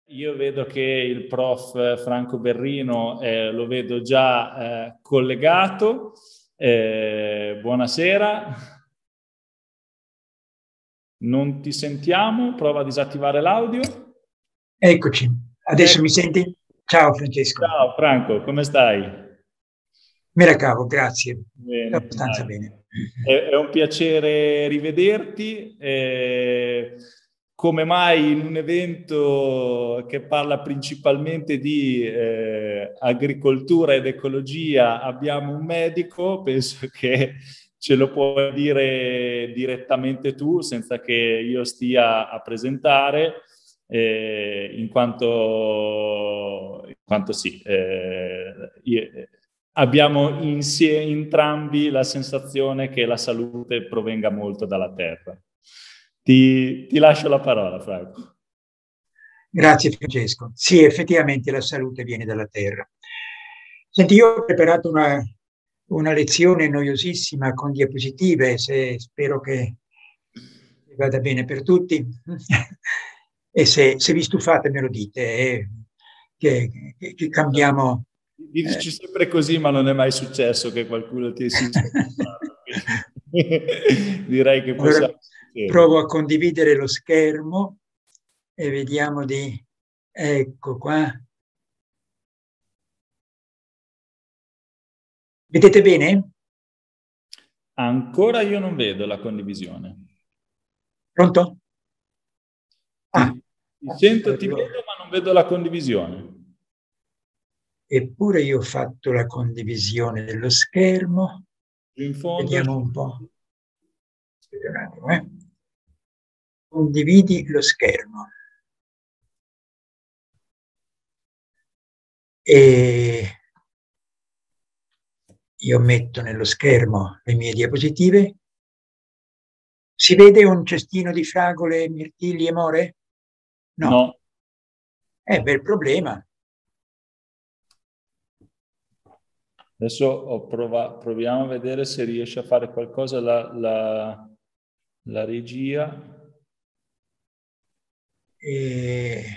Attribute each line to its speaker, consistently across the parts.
Speaker 1: Io vedo che il prof Franco Berrino lo vedo già collegato. Buonasera. Non ti sentiamo, prova a disattivare l'audio.
Speaker 2: Eccoci, adesso mi senti? Ciao Francesco.
Speaker 1: Ciao Franco, come stai?
Speaker 2: Me la cavo, grazie.
Speaker 1: Bene,
Speaker 2: Abbastanza
Speaker 1: dai.
Speaker 2: bene.
Speaker 1: È un piacere rivederti. Come mai in un evento che parla principalmente di agricoltura ed ecologia abbiamo un medico? Penso che ce lo puoi dire direttamente tu, senza che io stia a presentare, in quanto sì, abbiamo entrambi la sensazione che la salute provenga molto dalla terra. Ti lascio la parola, Franco.
Speaker 2: Grazie Francesco. Sì, effettivamente la salute viene dalla terra. Senti, io ho preparato una lezione noiosissima con diapositive, spero che vada bene per tutti. E se vi stufate me lo dite, che cambiamo.
Speaker 1: Dici sempre così, ma non è mai successo che qualcuno ti sia stufato. Direi che
Speaker 2: Allora
Speaker 1: possiamo
Speaker 2: provo
Speaker 1: succedere.
Speaker 2: a condividere lo schermo e vediamo di... Ecco qua. Vedete bene?
Speaker 1: Ancora io non vedo la condivisione.
Speaker 2: Pronto? Ah,
Speaker 1: Ti sento, ti
Speaker 2: allora,
Speaker 1: vedo, ma non vedo la condivisione.
Speaker 2: eppure io ho fatto la condivisione dello schermo.
Speaker 1: Giù in fondo.
Speaker 2: Vediamo un po'. Aspetta un attimo. Condividi lo schermo. E io metto nello schermo le mie diapositive. Si vede un cestino di fragole, mirtilli e more? No.
Speaker 1: No.
Speaker 2: Bel problema.
Speaker 1: Adesso proviamo a vedere se riesce a fare qualcosa la regia.
Speaker 2: E...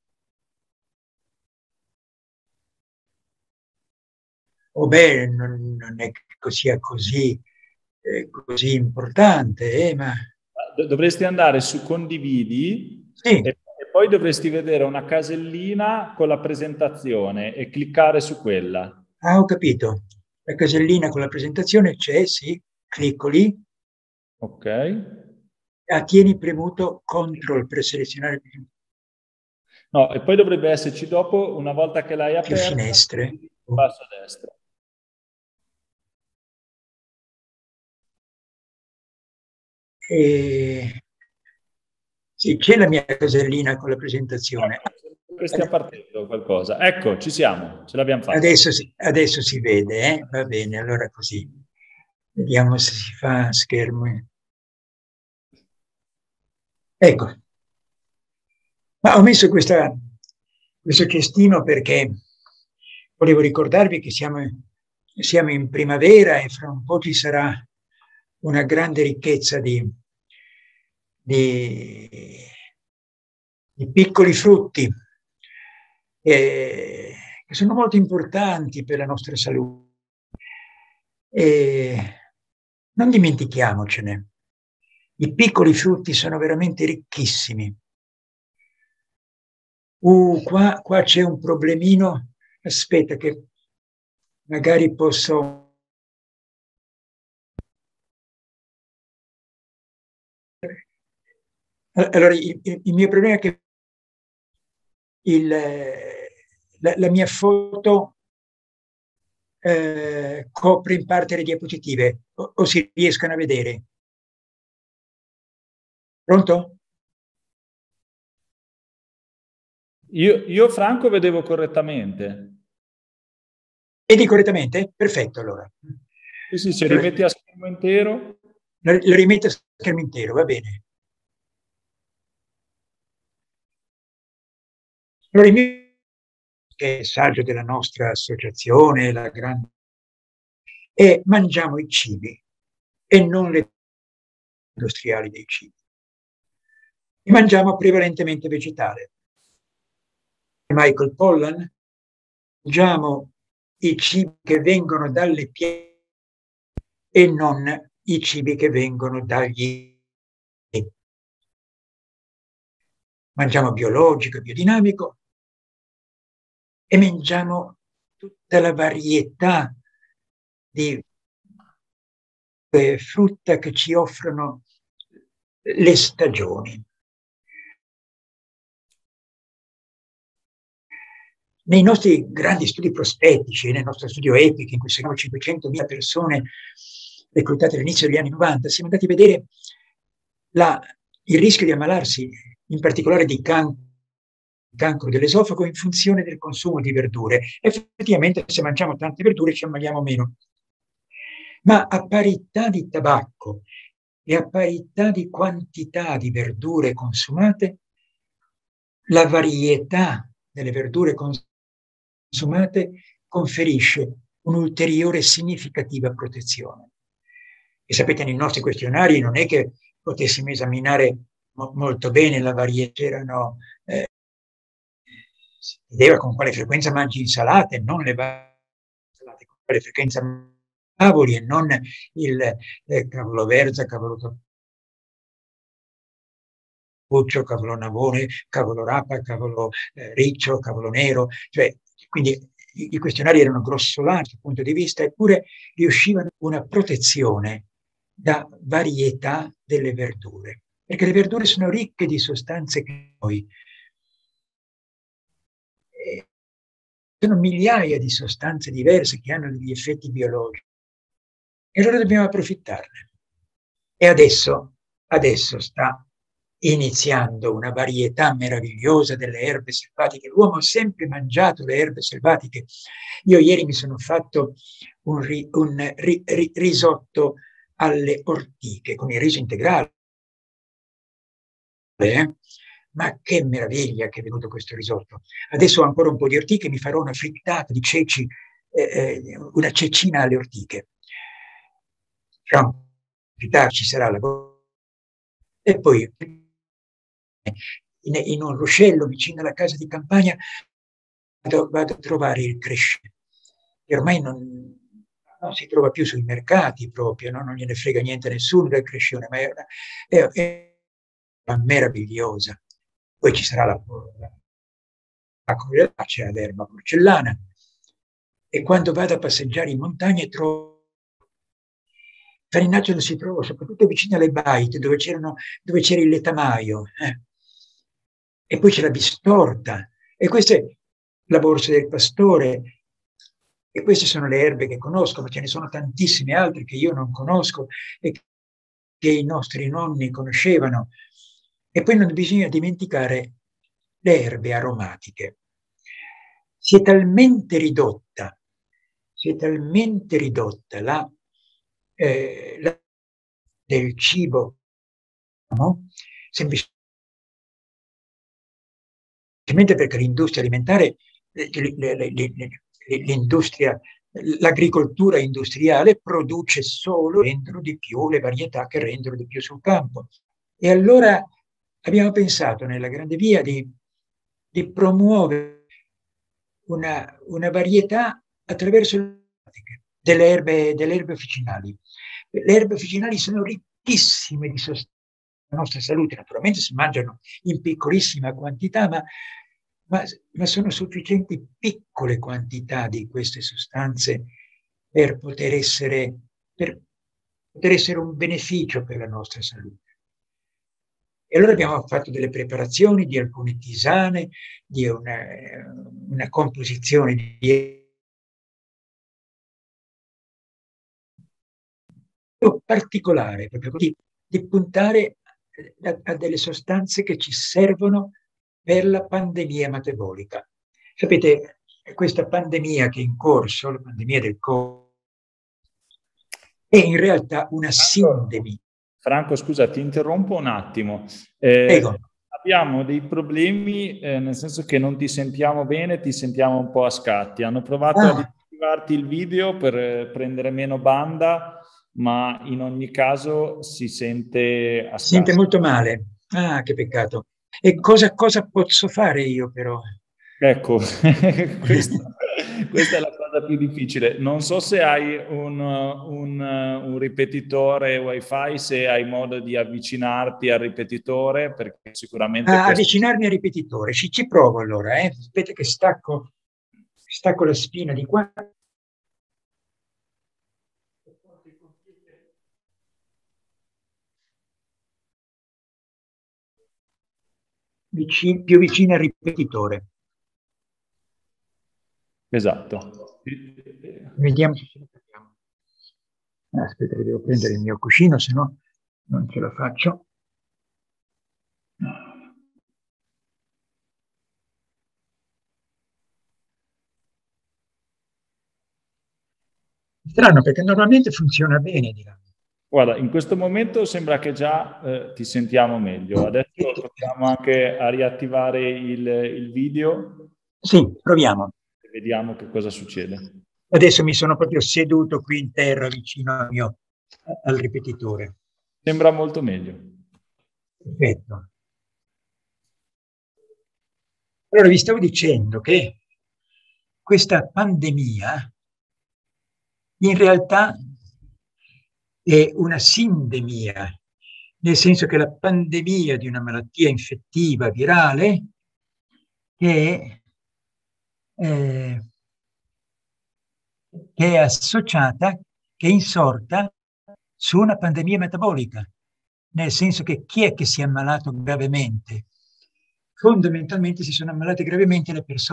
Speaker 2: Oh beh, non è che sia così importante, ma
Speaker 1: Dovresti andare su condividi
Speaker 2: sì.
Speaker 1: e poi dovresti vedere una casellina con la presentazione e cliccare su quella.
Speaker 2: Ah, ho capito. La casellina con la presentazione c'è, sì, clicco lì,
Speaker 1: Ok?
Speaker 2: tieni premuto CTRL per selezionare
Speaker 1: No, e poi dovrebbe esserci dopo, una volta che l'hai
Speaker 2: più
Speaker 1: aperta,
Speaker 2: finestre.
Speaker 1: in basso a destra.
Speaker 2: E... Sì, c'è la mia casellina con la presentazione.
Speaker 1: Ecco, sembra che stia partendo qualcosa. Ecco, ci siamo, ce l'abbiamo fatta.
Speaker 2: Adesso si vede, eh? Va bene, allora così. Vediamo se si fa schermo. Ecco, ma ho messo questo cestino perché volevo ricordarvi che siamo in primavera e fra un po' ci sarà una grande ricchezza di, di piccoli frutti che sono molto importanti per la nostra salute. E non dimentichiamocene, i piccoli frutti sono veramente ricchissimi. Qua c'è un problemino, aspetta che magari posso... Allora, il mio problema è che il, la mia foto copre in parte le diapositive, o si riescano a vedere. Pronto?
Speaker 1: Io Franco vedevo correttamente.
Speaker 2: Vedi correttamente? Perfetto, allora.
Speaker 1: Sì, sì, se
Speaker 2: Allora,
Speaker 1: rimetti a schermo intero.
Speaker 2: lo rimetto a schermo intero, va bene. Allora, il messaggio della nostra associazione, la grande, è mangiamo i cibi e non le industriali dei cibi. E mangiamo prevalentemente vegetale. Michael Pollan, mangiamo i cibi che vengono dalle piante e non i cibi che vengono dagli. Mangiamo biologico, biodinamico e mangiamo tutta la varietà di frutta che ci offrono le stagioni. Nei nostri grandi studi prospettici, nel nostro studio EPIC, in cui seguiamo 500.000 persone reclutate all'inizio degli anni 90, siamo andati a vedere il rischio di ammalarsi, in particolare di cancro dell'esofago, in funzione del consumo di verdure. Effettivamente, se mangiamo tante verdure ci ammaliamo meno. Ma a parità di tabacco e a parità di quantità di verdure consumate, la varietà delle verdure consumate conferisce un'ulteriore significativa protezione. E sapete, nei nostri questionari non è che potessimo esaminare molto bene la varietà, c'erano si chiedeva con quale frequenza mangi insalate, non le insalate, con quale frequenza cavoli e non il cavolo verza, cavolo cappuccio, cavolo navone, cavolo rapa, cavolo riccio, cavolo nero, cioè, quindi i questionari erano grossolani dal punto di vista, eppure riuscivano una protezione da varietà delle verdure, perché le verdure sono ricche di sostanze che noi sono migliaia di sostanze diverse che hanno degli effetti biologici e allora dobbiamo approfittarne. E adesso sta iniziando una varietà meravigliosa delle erbe selvatiche. L'uomo ha sempre mangiato le erbe selvatiche. Io ieri mi sono fatto un risotto alle ortiche con il riso integrale. Ma che meraviglia che è venuto questo risotto. Adesso ho ancora un po' di ortiche, mi farò una frittata di ceci, una cecina alle ortiche. Ci sarà la e poi in un ruscello vicino alla casa di campagna vado a trovare il cresce, che ormai non si trova più sui mercati proprio, no? Non gliene frega niente a nessuno del crescione, ma è meravigliosa. Poi ci sarà c'è l'erba porcellana, e quando vado a passeggiare in montagna trovo farinaggio, lo si trova soprattutto vicino alle baite dove c'era il letamaio, e poi c'è la bistorta, e questa è la borsa del pastore, e queste sono le erbe che conosco, ma ce ne sono tantissime altre che io non conosco e che i nostri nonni conoscevano. E poi non bisogna dimenticare le erbe aromatiche. Si è talmente ridotta la del cibo, no? Semplicemente perché l'industria alimentare, l'agricoltura industriale produce solo, rendono di più le varietà che rendono di più sul campo. E allora abbiamo pensato nella Grande Via di promuovere una varietà attraverso delle erbe officinali. Le erbe officinali sono ricchissime di sostanze per la nostra salute, naturalmente si mangiano in piccolissima quantità, ma sono sufficienti piccole quantità di queste sostanze per poter essere un beneficio per la nostra salute. E allora abbiamo fatto delle preparazioni di alcune tisane, di una composizione di particolare, proprio così, di puntare a delle sostanze che ci servono per la pandemia metabolica. Sapete, questa pandemia che è in corso, la pandemia del Covid, è in realtà una sindemi.
Speaker 1: Franco, scusa, ti interrompo un attimo. Abbiamo dei problemi, nel senso che non ti sentiamo bene, ti sentiamo un po' a scatti. Hanno provato a disattivarti il video per prendere meno banda, ma in ogni caso si sente a scatti.
Speaker 2: Si sente molto male. Ah, che peccato. E cosa posso fare io però?
Speaker 1: Ecco, questa è la cosa più difficile. Non so se hai un ripetitore wifi, se hai modo di avvicinarti al ripetitore, perché sicuramente
Speaker 2: A
Speaker 1: questo...
Speaker 2: avvicinarmi al ripetitore, ci provo allora, eh. Aspetta che stacco la spina di qua. Più vicino al ripetitore.
Speaker 1: Esatto.
Speaker 2: Vediamo se ce la capiamo. Aspetta che devo prendere il mio cuscino, se no non ce la faccio. Strano perché normalmente funziona bene di là.
Speaker 1: Guarda, in questo momento sembra che già ti sentiamo meglio. Adesso proviamo anche a riattivare il video
Speaker 2: Sì, proviamo.
Speaker 1: e vediamo che cosa succede.
Speaker 2: Adesso mi sono proprio seduto qui in terra vicino al ripetitore.
Speaker 1: Sembra molto meglio.
Speaker 2: Perfetto. Allora vi stavo dicendo che questa pandemia in realtà è una sindemia, nel senso che la pandemia di una malattia infettiva virale che eh, che è associata, che è insorta su una pandemia metabolica, nel senso che chi è che si è ammalato gravemente? Fondamentalmente si sono ammalate gravemente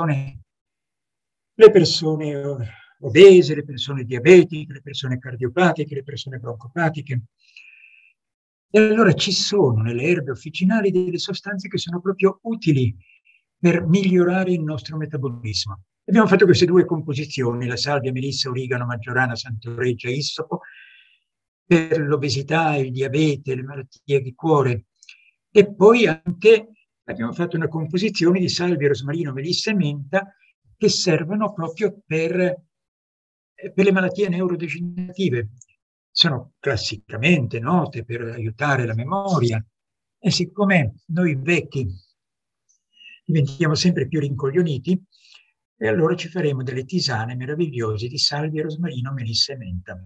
Speaker 2: le persone obese, le persone diabetiche, le persone cardiopatiche, le persone broncopatiche. E allora ci sono nelle erbe officinali delle sostanze che sono proprio utili per migliorare il nostro metabolismo. Abbiamo fatto queste due composizioni, la salvia, melissa, origano, maggiorana, santoreggia, issopo, per l'obesità, il diabete, le malattie di cuore. E poi anche abbiamo fatto una composizione di salvia, rosmarino, melissa e menta che servono proprio per le malattie neurodegenerative. Sono classicamente note per aiutare la memoria e siccome noi vecchi diventiamo sempre più rincoglioniti, e allora ci faremo delle tisane meravigliose di salvia, rosmarino, melissa e menta.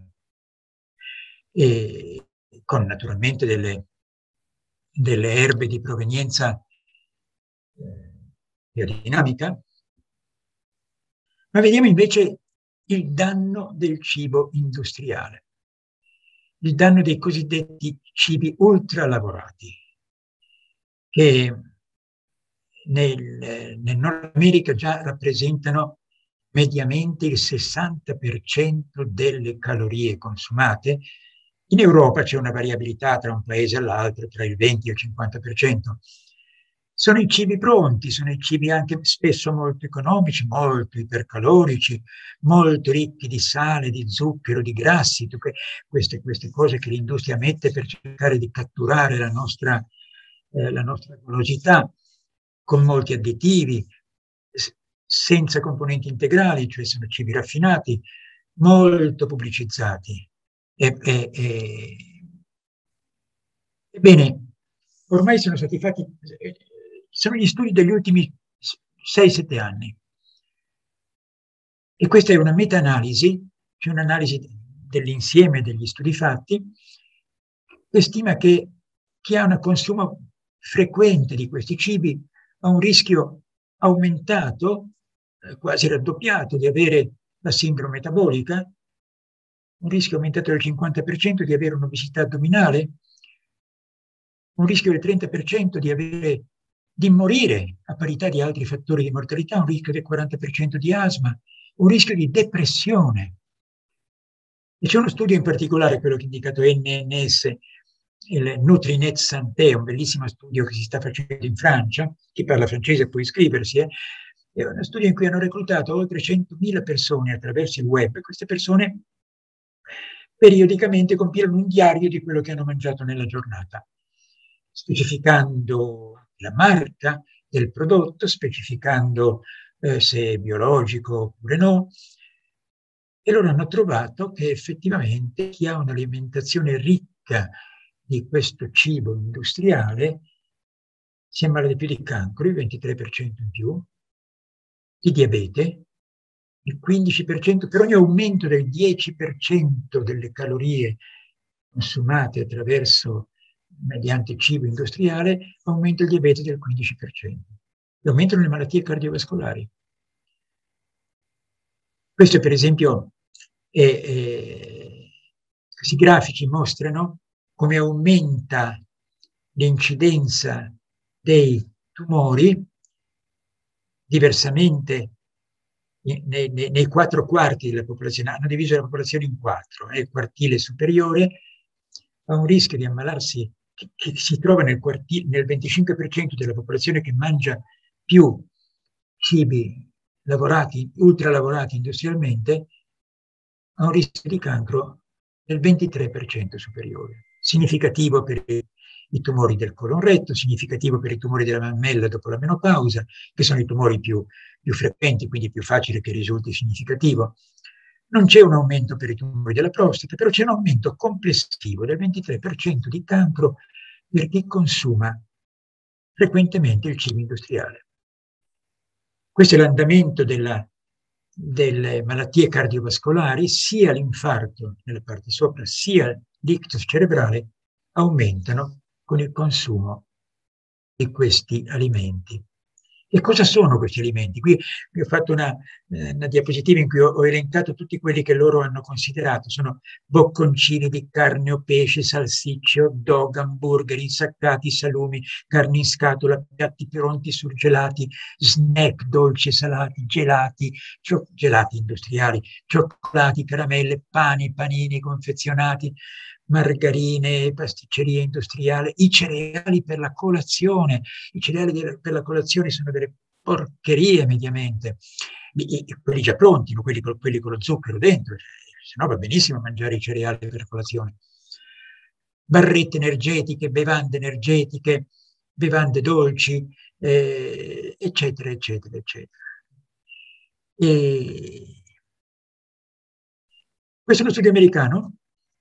Speaker 2: E con naturalmente delle erbe di provenienza biodinamica. Ma vediamo invece il danno del cibo industriale, il danno dei cosiddetti cibi ultralavorati, che nel Nord America già rappresentano mediamente il 60% delle calorie consumate. In Europa c'è una variabilità tra un paese e l'altro, tra il 20 e il 50%. Sono i cibi pronti, sono i cibi anche spesso molto economici, molto ipercalorici, molto ricchi di sale, di zucchero, di grassi, queste cose che l'industria mette per cercare di catturare la nostra golosità, con molti additivi, senza componenti integrali, cioè sono cibi raffinati, molto pubblicizzati. Ebbene, ormai sono stati fatti, sono gli studi degli ultimi 6-7 anni. E questa è una meta-analisi, cioè un'analisi dell'insieme degli studi fatti, che stima che chi ha un consumo frequente di questi cibi ha un rischio aumentato, quasi raddoppiato, di avere la sindrome metabolica, un rischio aumentato del 50% di avere un'obesità addominale, un rischio del 30% di morire a parità di altri fattori di mortalità, un rischio del 40% di asma, un rischio di depressione. E c'è uno studio in particolare, quello che è indicato NNS, il Nutrinet Santé, un bellissimo studio che si sta facendo in Francia, chi parla francese può iscriversi, è uno studio in cui hanno reclutato oltre 100.000 persone attraverso il web, e queste persone periodicamente compilano un diario di quello che hanno mangiato nella giornata, specificando la marca del prodotto, specificando se è biologico oppure no, e loro hanno trovato che effettivamente chi ha un'alimentazione ricca di questo cibo industriale si ammala di più di cancro, il 23% in più, di diabete, il 15%, per ogni aumento del 10% delle calorie consumate mediante cibo industriale, aumenta il diabete del 15%. E aumentano le malattie cardiovascolari. Questo, per esempio, questi grafici mostrano come aumenta l'incidenza dei tumori diversamente nei 4 quarti della popolazione. Hanno diviso la popolazione in 4. Il quartile superiore ha un rischio di ammalarsi, che si trova nel 25% della popolazione che mangia più cibi ultralavorati industrialmente, ha un rischio di cancro del 23% superiore. Significativo per i tumori del colon retto, significativo per i tumori della mammella dopo la menopausa, che sono i tumori più frequenti, quindi più facile che risulti significativo. Non c'è un aumento per i tumori della prostata, però c'è un aumento complessivo del 23% di cancro per chi consuma frequentemente il cibo industriale. Questo è l'andamento delle malattie cardiovascolari, sia l'infarto nelle parti sopra, sia l'ictus cerebrale aumentano con il consumo di questi alimenti. E cosa sono questi alimenti? Qui ho fatto una diapositiva in cui ho elencato tutti quelli che loro hanno considerato. Sono bocconcini di carne o pesce, salsicce, hot dog, hamburger, insaccati, salumi, carne in scatola, piatti pronti surgelati, snack dolci e salati, gelati industriali, cioccolati, caramelle, pani, panini confezionati, margarine, pasticceria industriale, i cereali per la colazione. I cereali per la colazione sono delle porcherie mediamente, quelli già pronti, quelli con lo zucchero dentro, se no va benissimo mangiare i cereali per colazione. Barrette energetiche, bevande dolci, eccetera, eccetera, eccetera. Questo è uno studio americano.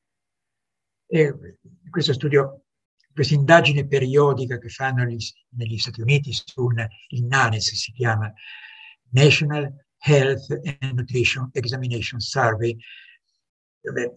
Speaker 2: Questa indagine periodica che fanno negli Stati Uniti il NANES si chiama, National Health and Nutrition Examination Survey, dove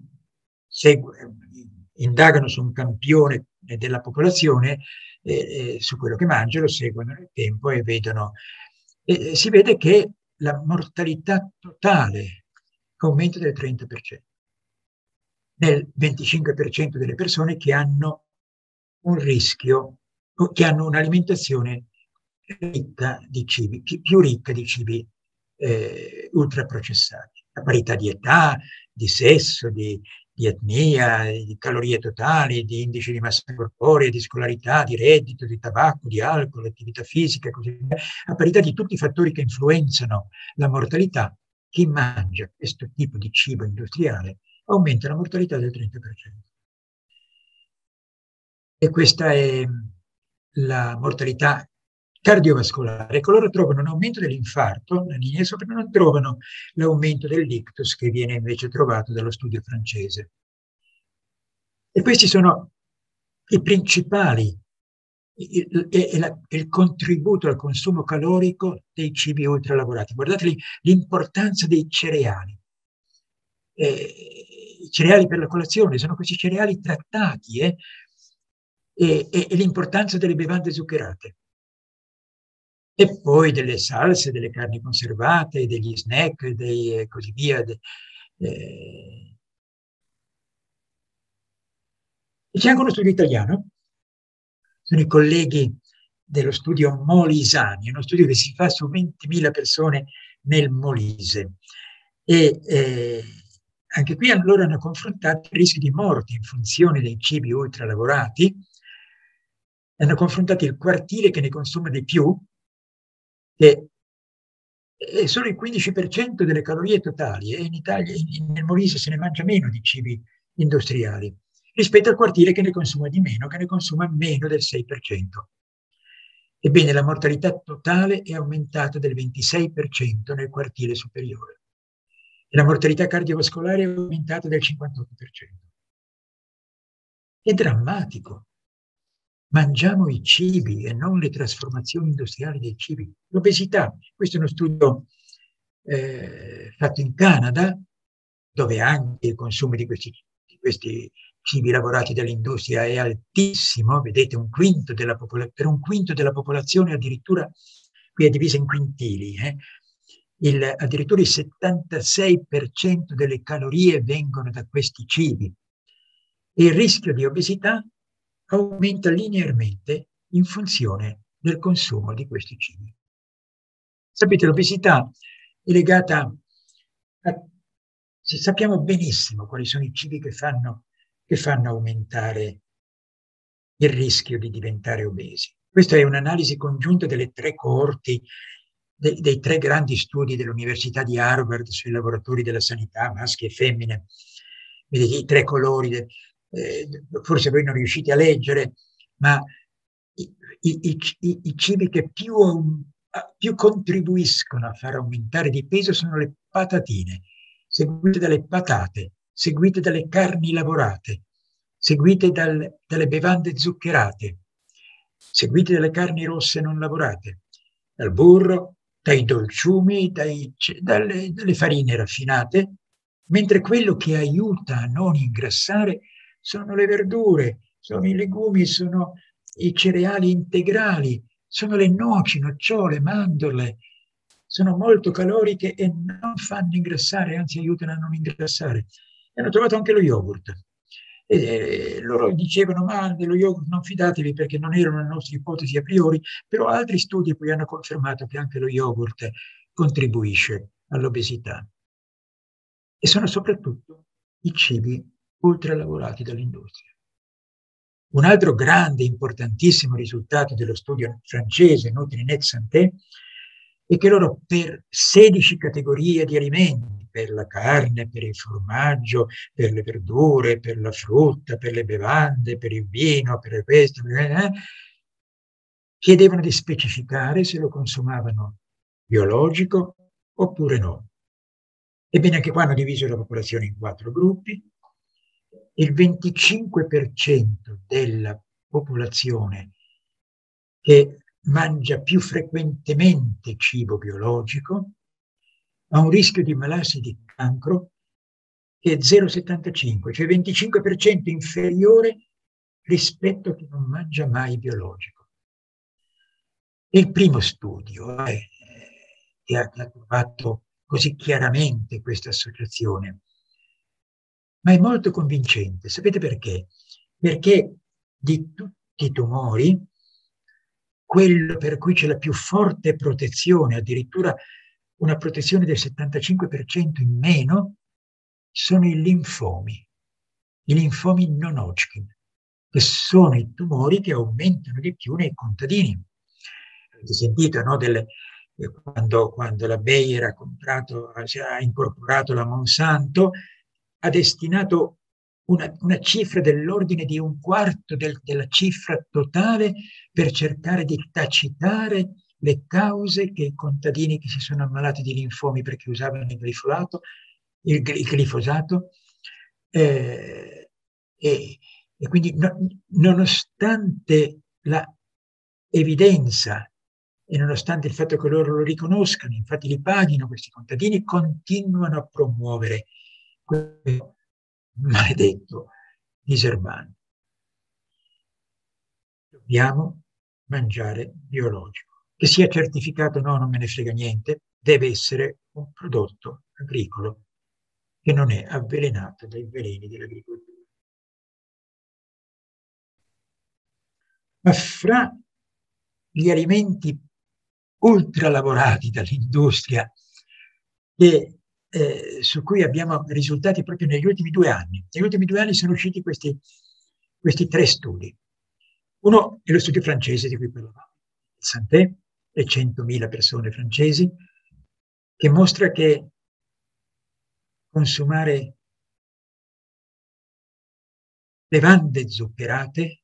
Speaker 2: indagano su un campione della popolazione su quello che mangia, lo seguono nel tempo e vedono, si vede che la mortalità totale aumenta del 30%. Nel 25% delle persone che hanno un rischio, che hanno un'alimentazione ricca di cibi, più ricca di cibi ultraprocessati, a parità di età, di sesso, di etnia, di calorie totali, di indice di massa corporea, di scolarità, di reddito, di tabacco, di alcol, attività fisica, così via, a parità di tutti i fattori che influenzano la mortalità. Chi mangia questo tipo di cibo industriale aumenta la mortalità del 30%. E questa è la mortalità cardiovascolare. Coloro trovano un aumento dell'infarto, la linea sopra, non trovano l'aumento dell'ictus che viene invece trovato dallo studio francese. E questi sono i principali, il contributo al consumo calorico dei cibi ultralavorati. Guardate l'importanza dei cereali. I cereali per la colazione sono questi cereali trattati e l'importanza delle bevande zuccherate. E poi delle salse, delle carni conservate, degli snack, e così via. E c'è anche uno studio italiano, sono i colleghi dello studio Molisani, uno studio che si fa su 20.000 persone nel Molise. Anche qui loro hanno confrontato il rischio di morte in funzione dei cibi ultralavorati, hanno confrontato il quartiere che ne consuma di più, che è solo il 15% delle calorie totali, e in Italia, nel Molise se ne mangia meno di cibi industriali, rispetto al quartiere che ne consuma di meno, che ne consuma meno del 6%. Ebbene, la mortalità totale è aumentata del 26% nel quartiere superiore. E la mortalità cardiovascolare è aumentata del 58%. È drammatico. mangiamo i cibi e non le trasformazioni industriali dei cibi. L'obesità, questo è uno studio fatto in Canada, dove anche il consumo di questi cibi lavorati dall'industria è altissimo, vedete per un quinto della popolazione addirittura, qui è divisa in quintili, addirittura il 76% delle calorie vengono da questi cibi. E il rischio di obesità aumenta linearmente in funzione del consumo di questi cibi. Sapete, l'obesità è legata sappiamo benissimo quali sono i cibi che fanno aumentare il rischio di diventare obesi. Questa è un'analisi congiunta delle tre coorti, dei tre grandi studi dell'Università di Harvard sui lavoratori della sanità, maschi e femmine. Vedete i tre colori, forse voi non riuscite a leggere, ma i cibi che più contribuiscono a far aumentare di peso sono le patatine, seguite dalle patate, seguite dalle carni lavorate, seguite dalle bevande zuccherate, seguite dalle carni rosse non lavorate, dal burro, dai dolciumi, dalle farine raffinate, mentre quello che aiuta a non ingrassare sono le verdure, sono i legumi, sono i cereali integrali, sono le noci, nocciole, mandorle, sono molto caloriche e non fanno ingrassare, anzi aiutano a non ingrassare. E hanno trovato anche lo yogurt. E loro dicevano, ma dello yogurt non fidatevi perché non erano le nostre ipotesi a priori, però altri studi poi hanno confermato che anche lo yogurt contribuisce all'obesità. E sono soprattutto i cibi ultralavorati dall'industria. Un altro grande, importantissimo risultato dello studio francese Nutrinet Santé è che loro per 16 categorie di alimenti, per la carne, per il formaggio, per le verdure, per la frutta, per le bevande, per il vino, per questo, chiedevano di specificare se lo consumavano biologico oppure no. Ebbene, anche qua hanno diviso la popolazione in 4 gruppi. Il 25% della popolazione che mangia più frequentemente cibo biologico ha un rischio di ammalarsi di cancro che è 0,75, cioè 25% inferiore rispetto a chi non mangia mai biologico. È il primo studio che ha trovato così chiaramente questa associazione, ma è molto convincente. Sapete perché? Perché di tutti i tumori, quello per cui c'è la più forte protezione, addirittura una protezione del 75% in meno, sono i linfomi non Hodgkin, che sono i tumori che aumentano di più nei contadini. Avete sentito, no, quando la Bayer ha incorporato la Monsanto, ha destinato una cifra dell'ordine di un quarto della cifra totale per cercare di tacitare le cause che i contadini che si sono ammalati di linfomi perché usavano il glifosato, e quindi nonostante la evidenza e nonostante il fatto che loro lo riconoscano, infatti li paghino questi contadini, continuano a promuovere questo maledetto diserbante. Dobbiamo mangiare biologico. Che sia certificato o no, non me ne frega niente, deve essere un prodotto agricolo che non è avvelenato dai veleni dell'agricoltura. Ma fra gli alimenti ultralavorati dall'industria su cui abbiamo risultati proprio negli ultimi 2 anni. Negli ultimi 2 anni sono usciti questi 3 studi. Uno è lo studio francese di cui parlavamo, Santé, e 100.000 persone francesi, che mostra che consumare bevande zuccherate,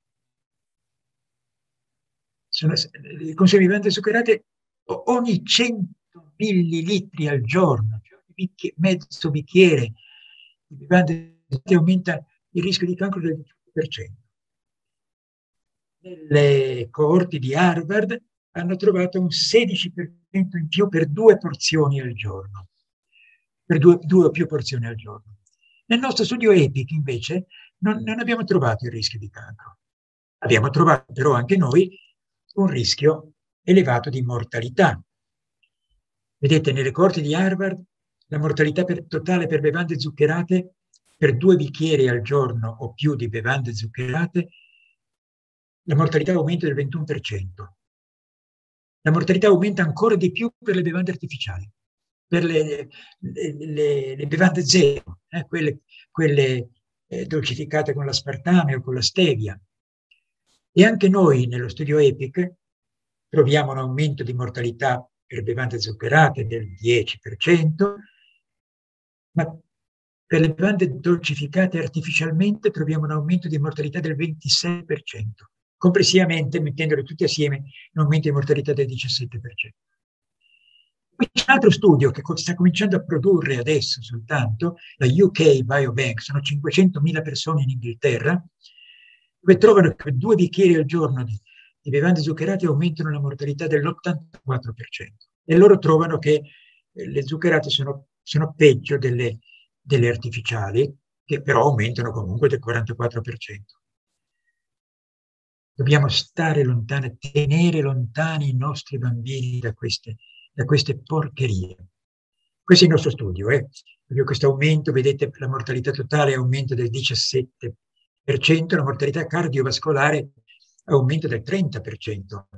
Speaker 2: il consumo di bevande zuccherate ogni 100 millilitri al giorno, cioè mezzo bicchiere di bevande zuccherate aumenta il rischio di cancro del 18%. le coorti di Harvard hanno trovato un 16% in più per 2 porzioni al giorno, per due o più porzioni al giorno. Nel nostro studio EPIC, invece, non abbiamo trovato il rischio di cancro. Abbiamo trovato però anche noi un rischio elevato di mortalità. Vedete, nelle coorti di Harvard la mortalità totale per bevande zuccherate, per 2 bicchieri al giorno o più di bevande zuccherate, la mortalità aumenta del 21%. La mortalità aumenta ancora di più per le bevande artificiali, per le bevande zero, quelle dolcificate con l'aspartame o con la stevia. E anche noi nello studio EPIC troviamo un aumento di mortalità per bevande zuccherate del 10%, ma per le bevande dolcificate artificialmente troviamo un aumento di mortalità del 26%, complessivamente, mettendole tutte assieme, un aumento di mortalità del 17%. Qui c'è un altro studio che sta cominciando a produrre adesso soltanto, la UK Biobank, sono 500.000 persone in Inghilterra, dove trovano che 2 bicchieri al giorno di bevande zuccherate aumentano la mortalità dell'84%. E loro trovano che le zuccherate sono peggio delle artificiali, che però aumentano comunque del 44%. Dobbiamo stare lontani, tenere lontani i nostri bambini da queste porcherie. Questo è il nostro studio. Questo aumento, vedete, la mortalità totale aumenta del 17%, la mortalità cardiovascolare aumenta del 30%.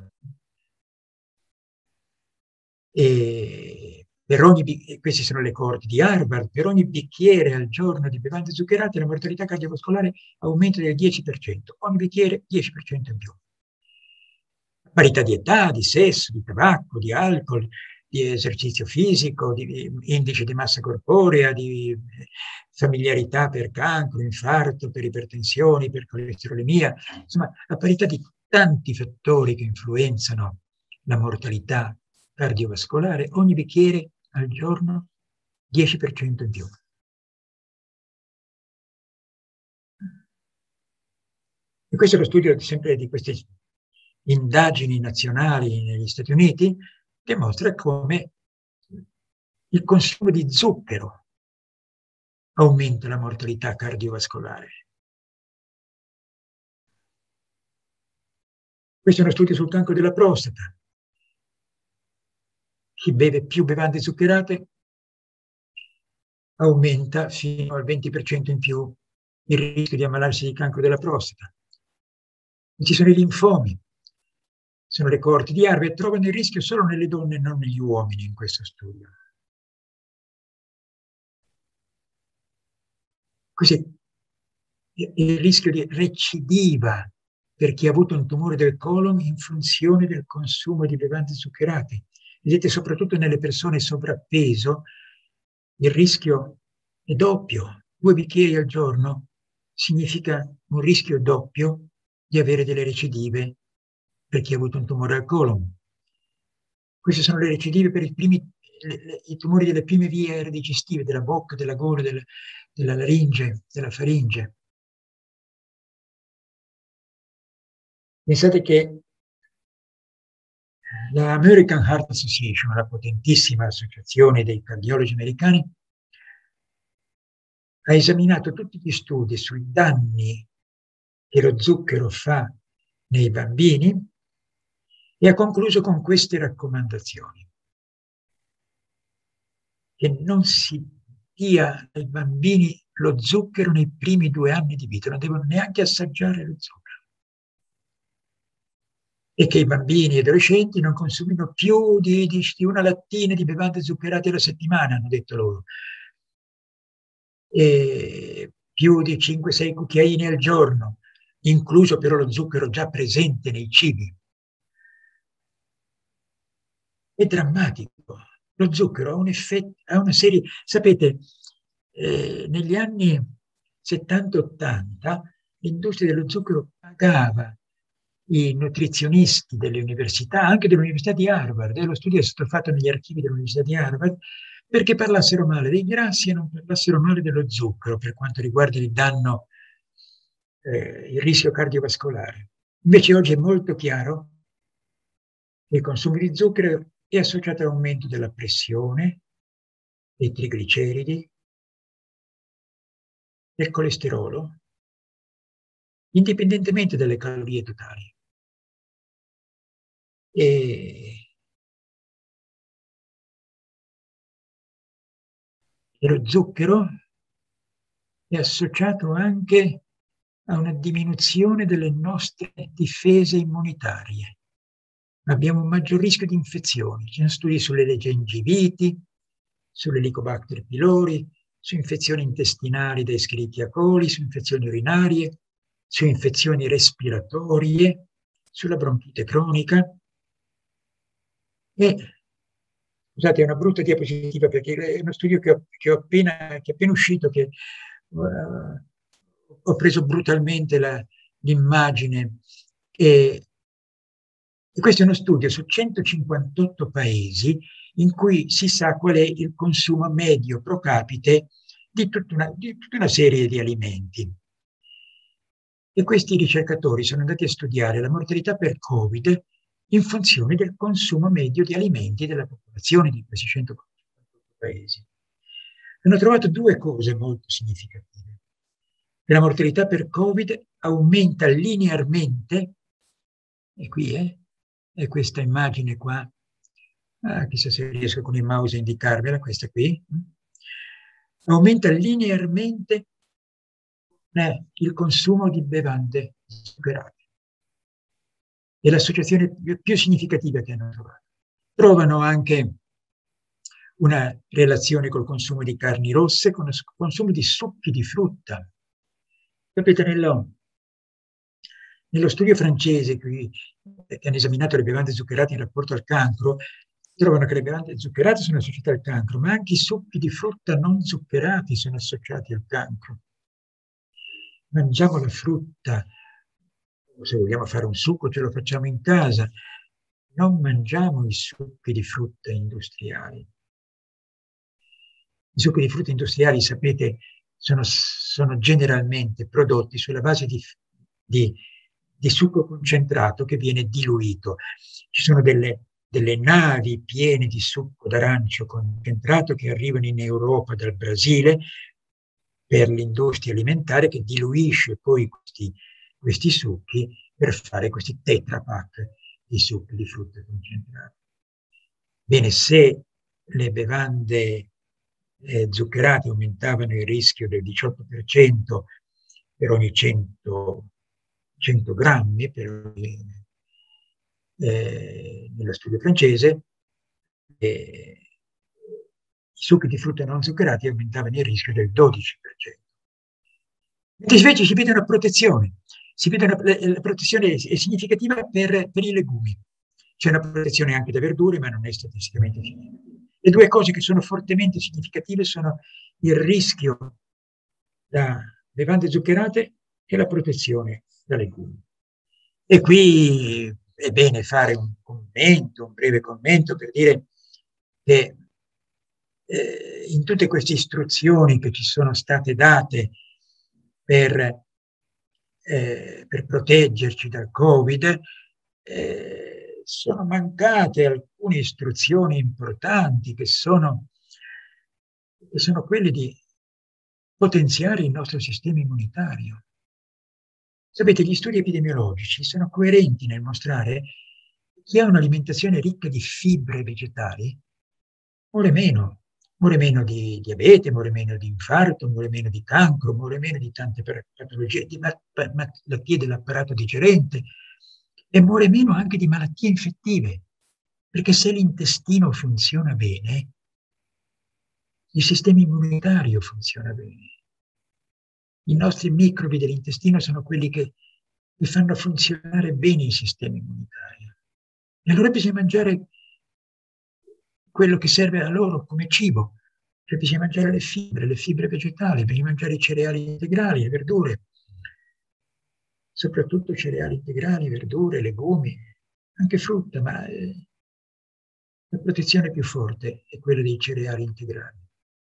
Speaker 2: E queste sono le coorti di Harvard, per ogni bicchiere al giorno di bevande zuccherate la mortalità cardiovascolare aumenta del 10%, ogni bicchiere 10% in più. Parità di età, di sesso, di tabacco, di alcol, di esercizio fisico, di indice di massa corporea, di familiarità per cancro, infarto, per ipertensione, per colesterolemia, insomma, a parità di tanti fattori che influenzano la mortalità cardiovascolare, ogni bicchiere al giorno 10% in più. E questo è lo studio sempre di queste indagini nazionali negli Stati Uniti, che mostra come il consumo di zucchero aumenta la mortalità cardiovascolare. Questo è uno studio sul cancro della prostata. Chi beve più bevande zuccherate aumenta fino al 20% in più il rischio di ammalarsi di cancro della prostata. E ci sono i linfomi, sono le coorti di Harvard, trovano il rischio solo nelle donne e non negli uomini in questo studio. Così il rischio di recidiva per chi ha avuto un tumore del colon in funzione del consumo di bevande zuccherate. Vedete, soprattutto nelle persone sovrappeso, il rischio è doppio. 2 bicchieri al giorno significa un rischio doppio di avere delle recidive per chi ha avuto un tumore al colon. Queste sono le recidive per i tumori delle prime vie digestive, della bocca, della gola, della laringe, della faringe. Pensate che la American Heart Association, la potentissima associazione dei cardiologi americani, ha esaminato tutti gli studi sui danni che lo zucchero fa nei bambini e ha concluso con queste raccomandazioni: che non si dia ai bambini lo zucchero nei primi 2 anni di vita, non devono neanche assaggiare lo zucchero, e che i bambini e adolescenti non consumino più di 1 lattina di bevande zuccherate alla settimana, hanno detto loro, e più di 5-6 cucchiaini al giorno, incluso però lo zucchero già presente nei cibi. È drammatico. Lo zucchero ha un effetto, ha una serie, sapete, negli anni 70-80 l'industria dello zucchero pagava i nutrizionisti delle università, anche dell'Università di Harvard, lo studio è stato fatto negli archivi dell'Università di Harvard, perché parlassero male dei grassi e non parlassero male dello zucchero per quanto riguarda il danno, il rischio cardiovascolare. Invece oggi è molto chiaro che il consumo di zucchero è associato all'aumento della pressione, dei trigliceridi, del colesterolo, indipendentemente dalle calorie totali. E lo zucchero è associato anche a una diminuzione delle nostre difese immunitarie. Abbiamo un maggior rischio di infezioni. Ci sono studi sulle gengiviti, sull'Helicobacter pylori, su infezioni intestinali da Escherichia coli, su infezioni urinarie, su infezioni respiratorie, sulla bronchite cronica. E, scusate, è una brutta diapositiva perché è uno studio che è appena uscito, che ho preso brutalmente l'immagine. E questo è uno studio su 158 paesi in cui si sa qual è il consumo medio pro capite di tutta una serie di alimenti. E questi ricercatori sono andati a studiare la mortalità per Covid in funzione del consumo medio di alimenti della popolazione di questi 158 paesi. Hanno trovato due cose molto significative. La mortalità per Covid aumenta linearmente, e qui è questa immagine qua, chissà se riesco con il mouse a indicarvela, questa qui, aumenta linearmente il consumo di bevande zuccherate. È l'associazione più significativa che hanno trovato. Trovano anche una relazione col consumo di carni rosse, con il consumo di succhi di frutta. Capite, nello studio francese che hanno esaminato le bevande zuccherate in rapporto al cancro, trovano che le bevande zuccherate sono associate al cancro, ma anche i succhi di frutta non zuccherati sono associati al cancro. Mangiamo la frutta, se vogliamo fare un succo ce lo facciamo in casa, non mangiamo i succhi di frutta industriali. I succhi di frutta industriali, sapete, sono generalmente prodotti sulla base di succo concentrato che viene diluito. Ci sono delle navi piene di succo d'arancio concentrato che arrivano in Europa dal Brasile per l'industria alimentare, che diluisce poi questi succhi per fare questi Tetra Pak di succhi di frutta concentrati. Bene, se le bevande zuccherate aumentavano il rischio del 18% per ogni 100 grammi, nello studio francese, i succhi di frutta non zuccherati aumentavano il rischio del 12%. Invece si vede una protezione. La protezione è significativa per i legumi. C'è una protezione anche da verdure, ma non è statisticamente significativa. Le due cose che sono fortemente significative sono il rischio da bevande zuccherate e la protezione da legumi. E qui è bene fare un breve commento per dire che in tutte queste istruzioni che ci sono state date per proteggerci dal Covid, sono mancate alcune istruzioni importanti che sono quelle di potenziare il nostro sistema immunitario. Sapete, gli studi epidemiologici sono coerenti nel mostrare che chi ha un'alimentazione ricca di fibre vegetali muore meno di diabete, muore meno di infarto, muore meno di cancro, muore meno di tante patologie, di malattie dell'apparato digerente, e muore meno anche di malattie infettive, perché se l'intestino funziona bene, il sistema immunitario funziona bene. I nostri microbi dell'intestino sono quelli che fanno funzionare bene il sistema immunitario. E allora bisogna mangiare quello che serve a loro come cibo. Cioè bisogna mangiare le fibre vegetali, bisogna mangiare i cereali integrali, le verdure, soprattutto cereali integrali, verdure, legumi, anche frutta, ma la protezione più forte è quella dei cereali integrali.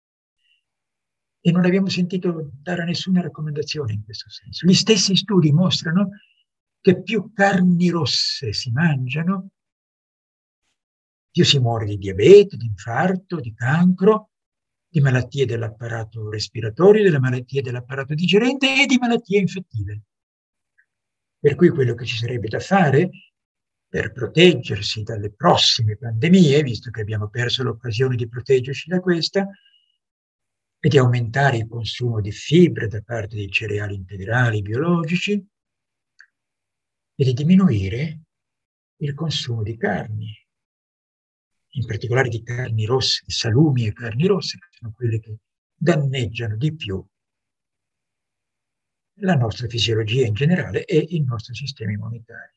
Speaker 2: E non abbiamo sentito dare nessuna raccomandazione in questo senso. Gli stessi studi mostrano che più carni rosse si mangiano, più si muore di diabete, di infarto, di cancro, di malattie dell'apparato respiratorio, delle malattie dell'apparato digerente e di malattie infettive. Per cui quello che ci sarebbe da fare per proteggersi dalle prossime pandemie, visto che abbiamo perso l'occasione di proteggerci da questa, è di aumentare il consumo di fibre da parte dei cereali integrali biologici e di diminuire il consumo di carni, in particolare di carni rosse, di salumi e carni rosse, che sono quelle che danneggiano di più la nostra fisiologia in generale e il nostro sistema immunitario.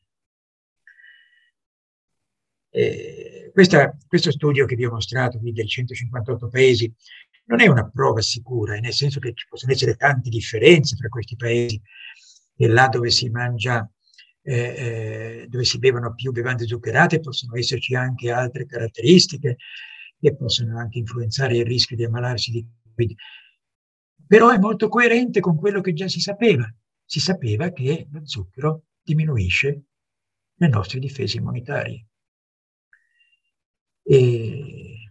Speaker 2: Questo studio che vi ho mostrato qui dei 158 paesi non è una prova sicura, nel senso che ci possono essere tante differenze tra questi paesi, e là dove si mangia, dove si bevono più bevande zuccherate, possono esserci anche altre caratteristiche che possono anche influenzare il rischio di ammalarsi di Covid. Però è molto coerente con quello che già si sapeva. Si sapeva che lo zucchero diminuisce le nostre difese immunitarie. E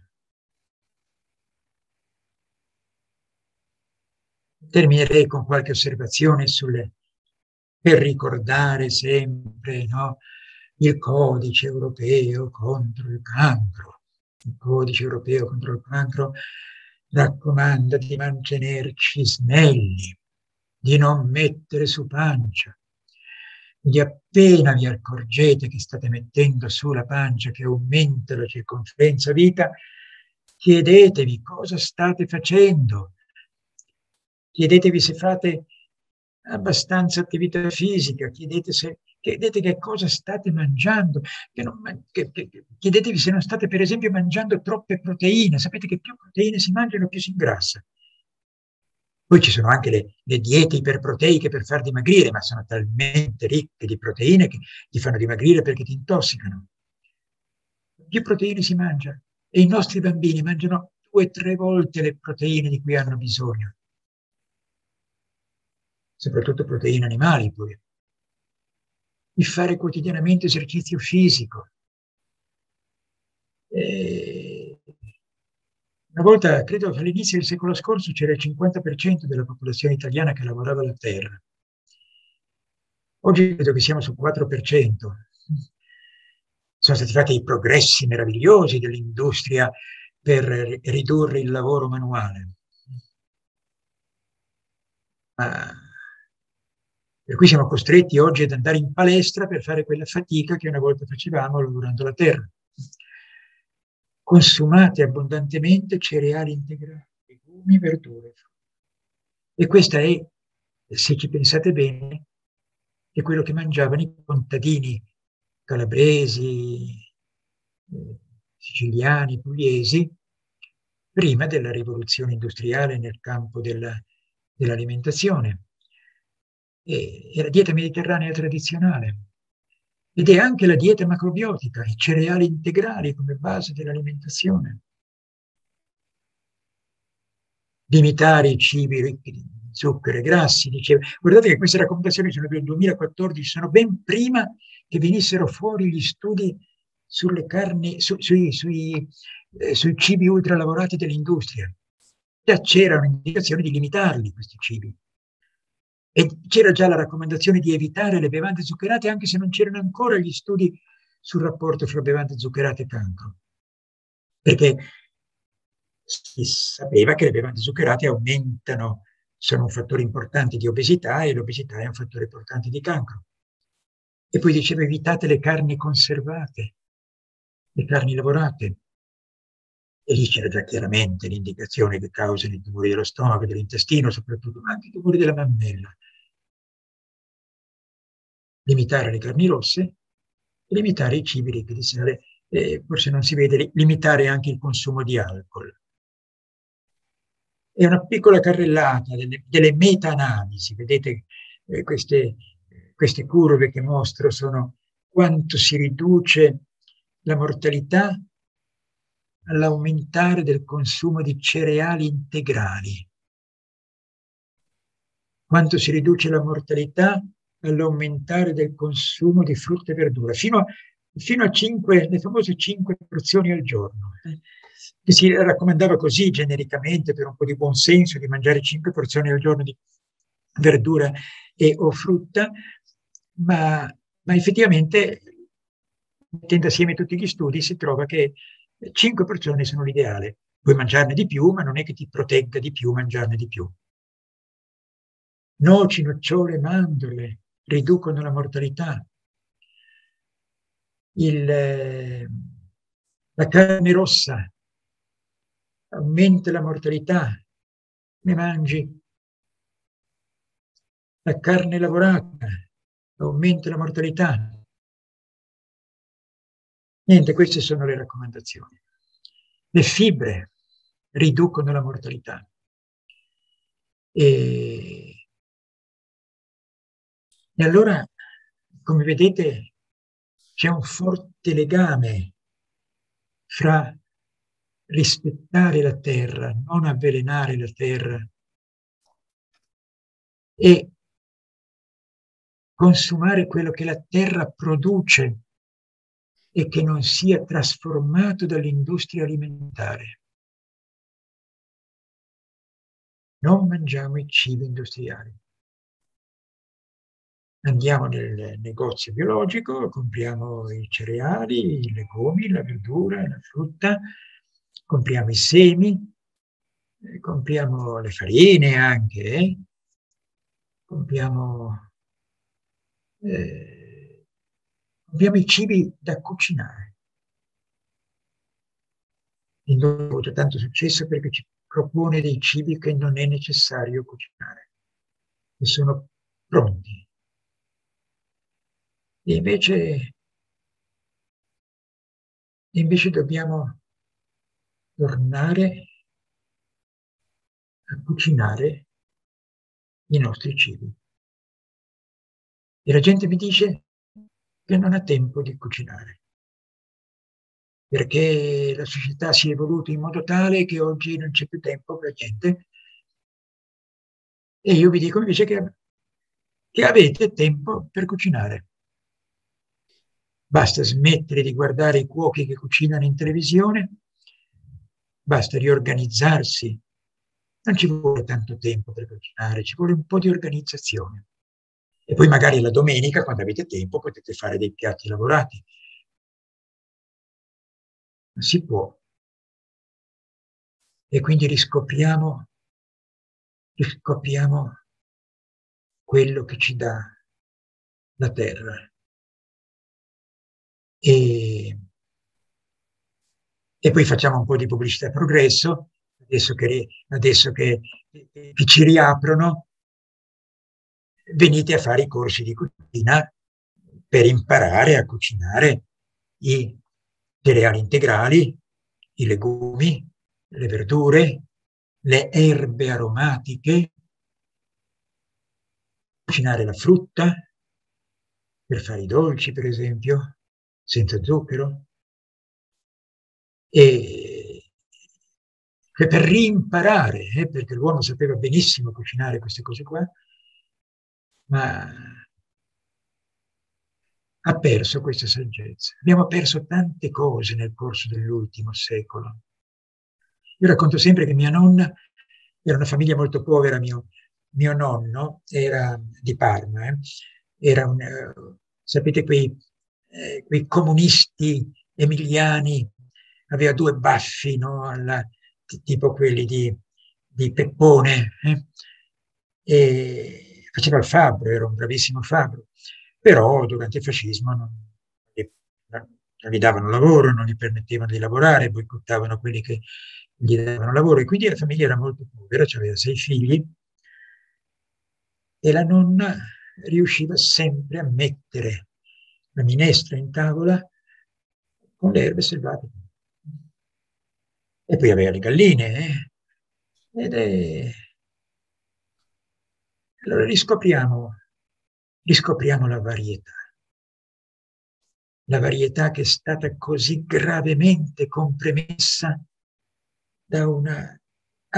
Speaker 2: terminerei con qualche osservazione per ricordare sempre, no, il codice europeo contro il cancro. Il codice europeo contro il cancro raccomanda di mantenerci snelli, di non mettere su pancia. Quindi appena vi accorgete che state mettendo su la pancia, che aumenta la circonferenza vita, chiedetevi cosa state facendo. Chiedetevi se fate abbastanza attività fisica, chiedete che cosa state mangiando, chiedetevi se non state per esempio mangiando troppe proteine. Sapete che più proteine si mangiano più si ingrassa. Poi ci sono anche le diete iperproteiche per far dimagrire, ma sono talmente ricche di proteine che ti fanno dimagrire perché ti intossicano. Più proteine si mangia e i nostri bambini mangiano 2-3 volte le proteine di cui hanno bisogno. Soprattutto proteine animali poi. Di fare quotidianamente esercizio fisico. Una volta, credo che all'inizio del secolo scorso, c'era il 50% della popolazione italiana che lavorava la terra. Oggi credo che siamo sul 4%. Sono stati fatti dei progressi meravigliosi dell'industria per ridurre il lavoro manuale. Per cui siamo costretti oggi ad andare in palestra per fare quella fatica che una volta facevamo lavorando la terra. Consumate abbondantemente cereali integrali, legumi, verdure. E questa è, se ci pensate bene, è quello che mangiavano i contadini calabresi, siciliani, pugliesi, prima della rivoluzione industriale nel campo dell'alimentazione. È la dieta mediterranea tradizionale ed è anche la dieta macrobiotica, i cereali integrali come base dell'alimentazione. Limitare i cibi ricchi di zucchero e grassi, diceva. Guardate che queste raccomandazioni sono del 2014, sono ben prima che venissero fuori gli studi sulle carni, sui cibi ultralavorati dell'industria. Già c'erano indicazioni di limitarli questi cibi. E c'era già la raccomandazione di evitare le bevande zuccherate, anche se non c'erano ancora gli studi sul rapporto fra bevande zuccherate e cancro. Perché si sapeva che le bevande zuccherate aumentano, sono un fattore importante di obesità e l'obesità è un fattore importante di cancro. E poi diceva evitate le carni conservate, le carni lavorate. E lì c'era già chiaramente l'indicazione che causano i tumori dello stomaco, dell'intestino, soprattutto, ma anche i tumori della mammella. Limitare le carni rosse e limitare i cibi ricchi di sale, forse non si vede, limitare anche il consumo di alcol. È una piccola carrellata delle meta-analisi, vedete queste curve che mostro sono quanto si riduce la mortalità all'aumentare del consumo di cereali integrali, quanto si riduce la mortalità all'aumentare del consumo di frutta e verdura, fino a 5, le famose 5 porzioni al giorno, che si raccomandava così genericamente per un po' di buon senso di mangiare 5 porzioni al giorno di verdura e o frutta, ma effettivamente, mettendo assieme tutti gli studi, si trova che 5 porzioni sono l'ideale. Puoi mangiarne di più, ma non è che ti protegga di più mangiarne di più. Noci, nocciole, mandorle riducono la mortalità. La carne rossa aumenta la mortalità. Ne mangi la carne lavorata, aumenta la mortalità. Niente, queste sono le raccomandazioni. Le fibre riducono la mortalità. E allora, come vedete, c'è un forte legame fra rispettare la terra, non avvelenare la terra, e consumare quello che la terra produce e che non sia trasformato dall'industria alimentare. Non mangiamo i cibi industriali. Andiamo nel negozio biologico, compriamo i cereali, i legumi, la verdura, la frutta, compriamo i semi, compriamo le farine anche, compriamo i cibi da cucinare. Il mondo ha avuto tanto successo perché ci propone dei cibi che non è necessario cucinare, che sono pronti. E invece dobbiamo tornare a cucinare i nostri cibi. E la gente mi dice che non ha tempo di cucinare, perché la società si è evoluta in modo tale che oggi non c'è più tempo per niente. E io vi dico invece che avete tempo per cucinare. Basta smettere di guardare i cuochi che cucinano in televisione, basta riorganizzarsi. Non ci vuole tanto tempo per cucinare, ci vuole un po' di organizzazione. E poi magari la domenica, quando avete tempo, potete fare dei piatti lavorati. Ma si può. E quindi riscopriamo quello che ci dà la terra. E poi facciamo un po' di pubblicità a progresso, adesso che ci riaprono, venite a fare i corsi di cucina per imparare a cucinare i cereali integrali, i legumi, le verdure, le erbe aromatiche, cucinare la frutta per fare i dolci, per esempio, senza zucchero, e per rimparare, perché l'uomo sapeva benissimo cucinare queste cose qua, ma ha perso questa saggezza. Abbiamo perso tante cose nel corso dell'ultimo secolo. Io racconto sempre che mia nonna era una famiglia molto povera, mio nonno era di Parma, era sapete quei comunisti emiliani, aveva due baffi, no, tipo quelli di Peppone, e faceva il fabbro, era un bravissimo fabbro, però durante il fascismo non gli davano lavoro, non gli permettevano di lavorare, boicottavano quelli che gli davano lavoro, e quindi la famiglia era molto povera, aveva 6 figli, e la nonna riusciva sempre a mettere la minestra in tavola con le erbe selvatiche. E poi aveva le galline, allora riscopriamo la varietà che è stata così gravemente compromessa da una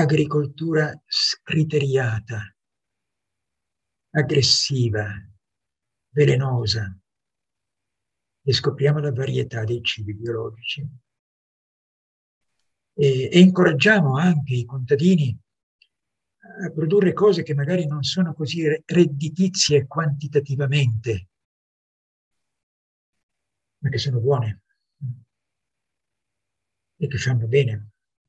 Speaker 2: agricoltura scriteriata, aggressiva, velenosa e scopriamo la varietà dei cibi biologici. E incoraggiamo anche i contadini a produrre cose che magari non sono così redditizie quantitativamente, ma che sono buone e che fanno bene.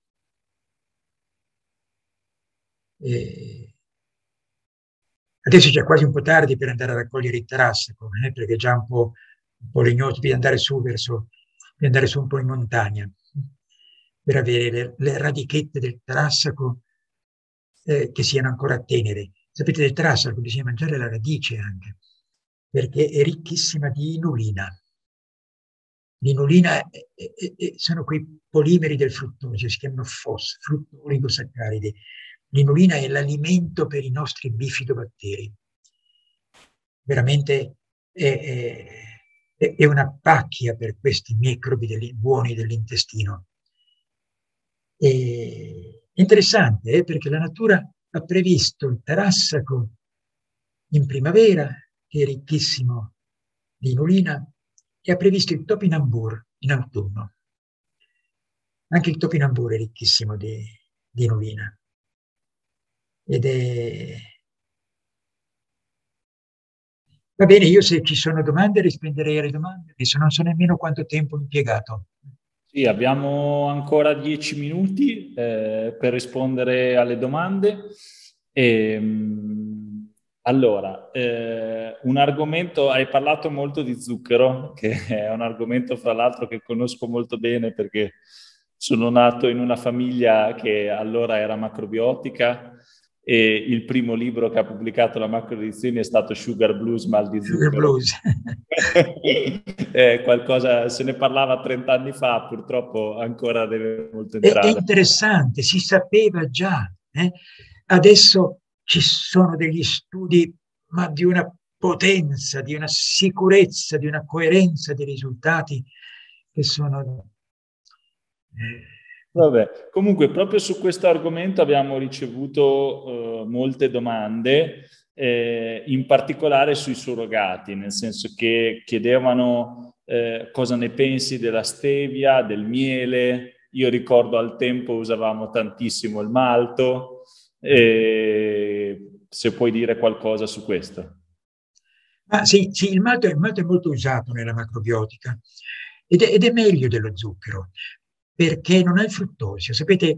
Speaker 2: E adesso è già quasi un po' tardi per andare a raccogliere il tarassaco, perché è già un po' legnoso, devi andare su devi andare su un po' in montagna per avere le radichette del tarassaco che siano ancora tenere. Sapete, del tarassaco bisogna mangiare la radice anche, perché è ricchissima di inulina. L'inulina sono quei polimeri del fruttosio, si chiamano FOS, frutto-oligosaccaridi. L'inulina è l'alimento per i nostri bifidobatteri. Veramente è una pacchia per questi microbi buoni dell'intestino. È interessante, perché la natura ha previsto il tarassaco in primavera, che è ricchissimo di inulina, e ha previsto il topinambur in autunno. Anche il topinambur è ricchissimo di inulina. Ed è... Va bene, io se ci sono domande risponderei alle domande, adesso non so nemmeno quanto tempo ho impiegato.
Speaker 1: Sì, abbiamo ancora 10 minuti per rispondere alle domande. Allora, un argomento, hai parlato molto di zucchero, che è un argomento fra l'altro che conosco molto bene perché sono nato in una famiglia che allora era macrobiotica e il primo libro che ha pubblicato la Macroedizioni è stato Sugar Blues, mal di
Speaker 2: Sugar
Speaker 1: zucchero.
Speaker 2: Blues.
Speaker 1: Qualcosa, se ne parlava 30 anni fa, purtroppo ancora deve molto
Speaker 2: È
Speaker 1: entrare.
Speaker 2: interessante, si sapeva già. Adesso ci sono degli studi, ma di una potenza, di una sicurezza, di una coerenza di risultati che sono...
Speaker 1: Vabbè, comunque proprio su questo argomento abbiamo ricevuto molte domande, in particolare sui surrogati, nel senso che chiedevano cosa ne pensi della stevia, del miele. Io ricordo al tempo usavamo tantissimo il malto, se puoi dire qualcosa su questo.
Speaker 2: Ah, sì, sì, il malto è molto usato nella macrobiotica ed è meglio dello zucchero perché non ha il fruttosio. Sapete,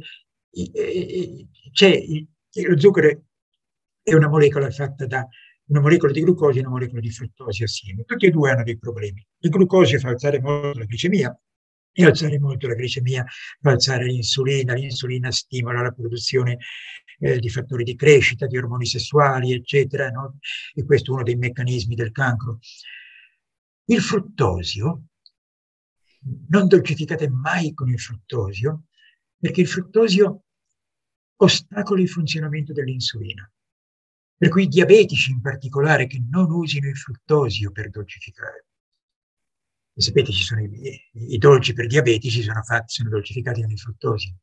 Speaker 2: lo zucchero è una molecola fatta da una molecola di glucosio e una molecola di fruttosio assieme. Tutti e due hanno dei problemi. Il glucosio fa alzare molto la glicemia e alzare molto la glicemia fa alzare l'insulina. L'insulina stimola la produzione di fattori di crescita, di ormoni sessuali, eccetera, no? E questo è uno dei meccanismi del cancro. Il fruttosio, non dolcificate mai con il fruttosio, perché il fruttosio ostacola il funzionamento dell'insulina. Per cui i diabetici in particolare che non usino il fruttosio per dolcificare. E sapete, ci sono i dolci per diabetici, sono dolcificati con il fruttosio.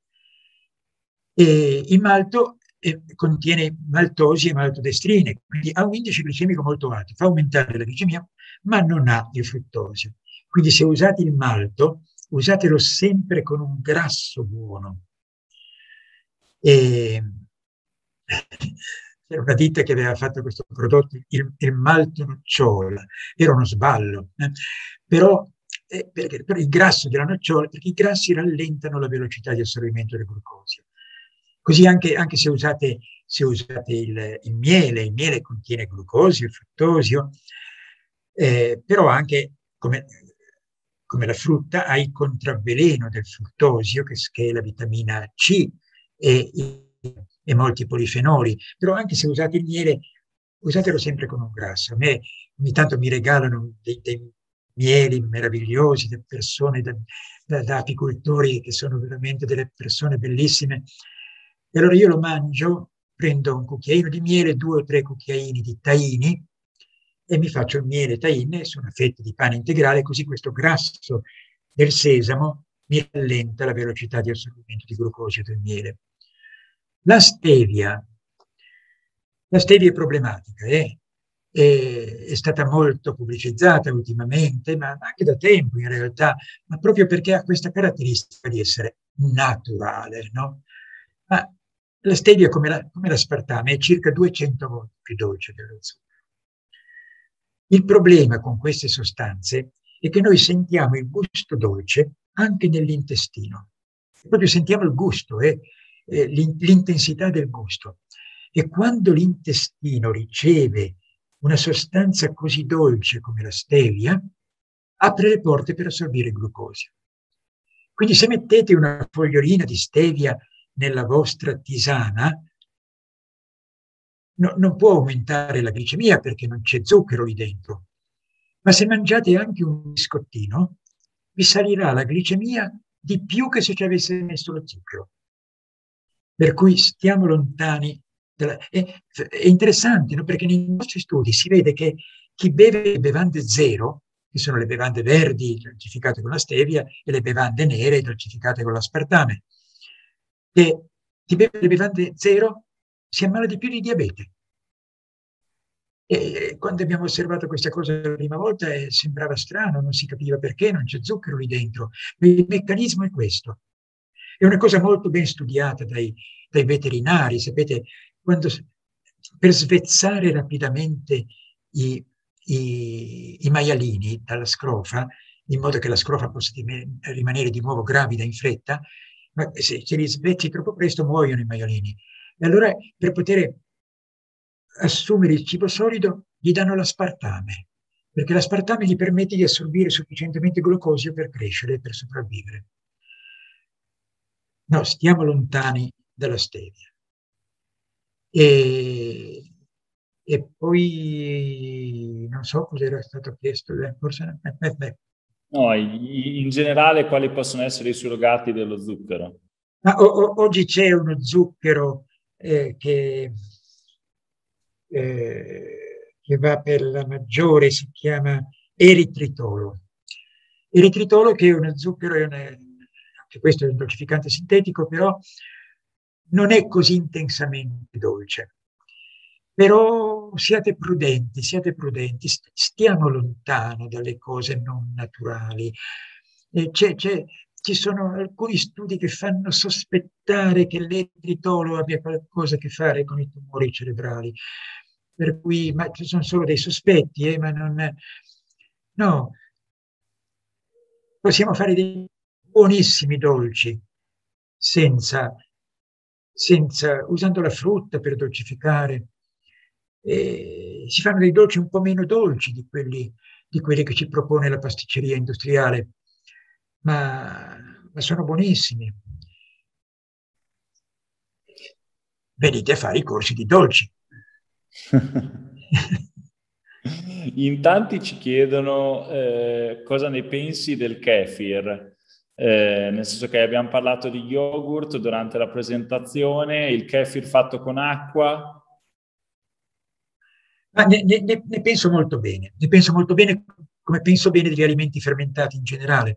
Speaker 2: E il malto contiene maltosi e maltodestrine, quindi ha un indice glicemico molto alto, fa aumentare la glicemia, ma non ha il fruttosio. Quindi se usate il malto, usatelo sempre con un grasso buono. C'era una ditta che aveva fatto questo prodotto, il malto nocciola, era uno sballo, però per il grasso della nocciola, perché i grassi rallentano la velocità di assorbimento del glucosio. Così anche se usate il miele contiene glucosio e fruttosio, però anche come la frutta ha il contravveleno del fruttosio, che è la vitamina C e molti polifenoli. Però anche se usate il miele, usatelo sempre con un grasso. A me ogni tanto mi regalano dei mieli meravigliosi da persone, da apicoltori che sono veramente delle persone bellissime. E allora io lo mangio, prendo un cucchiaino di miele, 2 o 3 cucchiaini di tahini e mi faccio il miele tahine su una fetta di pane integrale, così questo grasso del sesamo mi rallenta la velocità di assorbimento di glucosio del miele. La stevia è problematica, è stata molto pubblicizzata ultimamente, ma anche da tempo in realtà, ma proprio perché ha questa caratteristica di essere naturale, no? Ma la stevia, come l'aspartame, è circa 200 volte più dolce dello zucchero. Il problema con queste sostanze è che noi sentiamo il gusto dolce anche nell'intestino. Proprio sentiamo il gusto, l'intensità del gusto. E quando l'intestino riceve una sostanza così dolce come la stevia, apre le porte per assorbire il glucosio. Quindi se mettete una fogliolina di stevia nella vostra tisana, non può aumentare la glicemia perché non c'è zucchero lì dentro. Ma se mangiate anche un biscottino, vi salirà la glicemia di più che se ci avesse messo lo zucchero. Per cui stiamo lontani. È interessante, no? Perché nei nostri studi si vede che chi beve bevande zero, che sono le bevande verdi dolcificate con la stevia e le bevande nere dolcificate con l'aspartame, che chi beve le bevande zero si ammala di più di diabete. E quando abbiamo osservato questa cosa la prima volta sembrava strano, non si capiva perché, non c'è zucchero lì dentro. Il meccanismo è questo. È una cosa molto ben studiata dai veterinari, sapete, per svezzare rapidamente i maialini dalla scrofa, in modo che la scrofa possa rimanere di nuovo gravida in fretta, ma se li svezzi troppo presto muoiono i maialini. E allora per poter assumere il cibo solido gli danno l'aspartame, perché l'aspartame gli permette di assorbire sufficientemente glucosio per crescere e per sopravvivere. No, stiamo lontani dalla stevia. E poi non so cosa era stato chiesto, forse.
Speaker 1: No, in generale quali possono essere i surrogati dello zucchero?
Speaker 2: Ma oggi c'è uno zucchero che va per la maggiore, si chiama eritritolo. Eritritolo che è uno zucchero, anche questo è un dolcificante sintetico, però non è così intensamente dolce. Però siate prudenti, stiamo lontano dalle cose non naturali. Ci sono alcuni studi che fanno sospettare che l'eritritolo abbia qualcosa a che fare con i tumori cerebrali. Per cui, ma ci sono solo dei sospetti, ma non. No, possiamo fare dei buonissimi dolci usando la frutta per dolcificare. Si fanno dei dolci un po' meno dolci di quelli che ci propone la pasticceria industriale, ma sono buonissimi. Venite a fare i corsi di dolci.
Speaker 1: In tanti ci chiedono cosa ne pensi del kefir, nel senso che abbiamo parlato di yogurt durante la presentazione, il kefir fatto con acqua.
Speaker 2: Ma ne penso molto bene, come penso bene degli alimenti fermentati in generale.